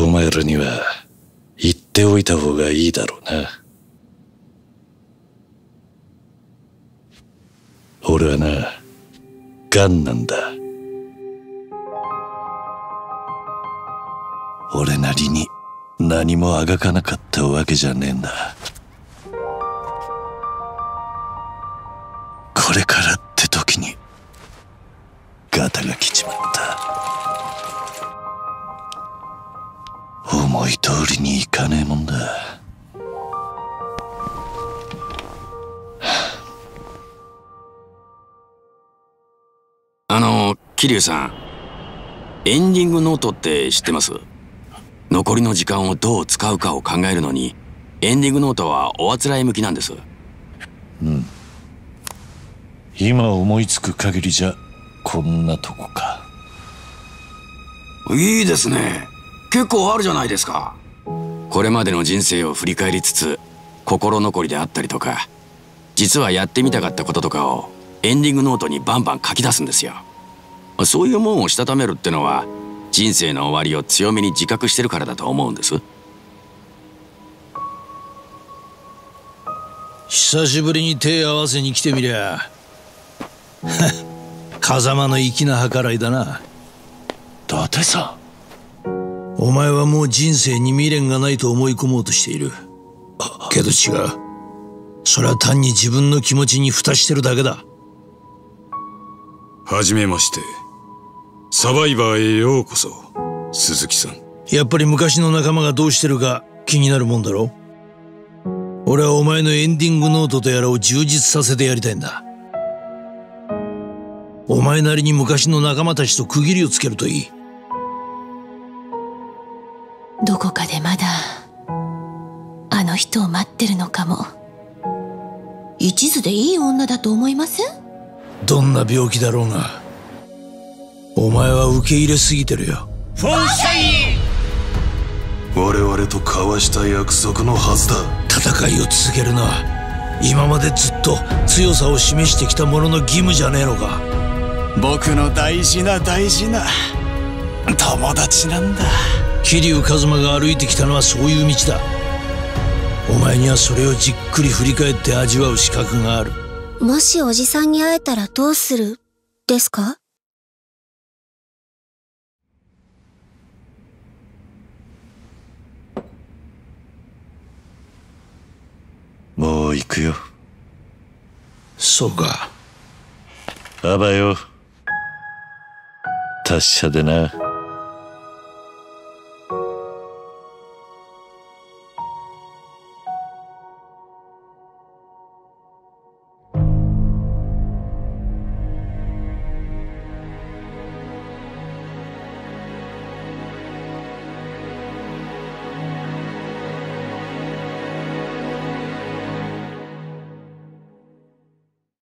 お前らには言っておいた方がいいだろうな。俺はな、ガンなんだ。俺なりに何もあがかなかったわけじゃねえんだ。これからって時にガタが来ちまった。思い通りにいかねえもんだ。 桐生さん、エンディングノートって知ってます？残りの時間をどう使うかを考えるのに、エンディングノートはおあつらい向きなんです。 うん。今思いつく限りじゃこんなとこか。 いいですね。結構あるじゃないですか。これまでの人生を振り返りつつ、心残りであったりとか、実はやってみたかったこととかをエンディングノートにバンバン書き出すんですよ。そういうもんをしたためるってのは、人生の終わりを強めに自覚してるからだと思うんです。 久しぶりに手合わせに来てみりゃ風間の粋な計らいだな。 伊達さん、お前はもう人生に未練がないと思い込もうとしている。けど違う。それは単に自分の気持ちに蓋してるだけだ。 はじめまして。サバイバーへようこそ、鈴木さん。 やっぱり昔の仲間がどうしてるか気になるもんだろ。俺はお前のエンディングノートとやらを充実させてやりたいんだ。お前なりに昔の仲間たちと区切りをつけるといい。 どこかでまだあの人を待ってるのかも。一途でいい女だと思いません？ どんな病気だろうが、お前は受け入れすぎてるよ。 フォンシャイン！ 我々と交わした約束のはずだ。 戦いを続けるのは今までずっと強さを示してきた者の義務じゃねえのか。 僕の大事な大事な友達なんだ。 桐生一馬が歩いてきたのはそういう道だ。お前にはそれをじっくり振り返って味わう資格がある。 もしおじさんに会えたらどうするですか？ もう行くよ。 そうか。 あばよ。達者でな。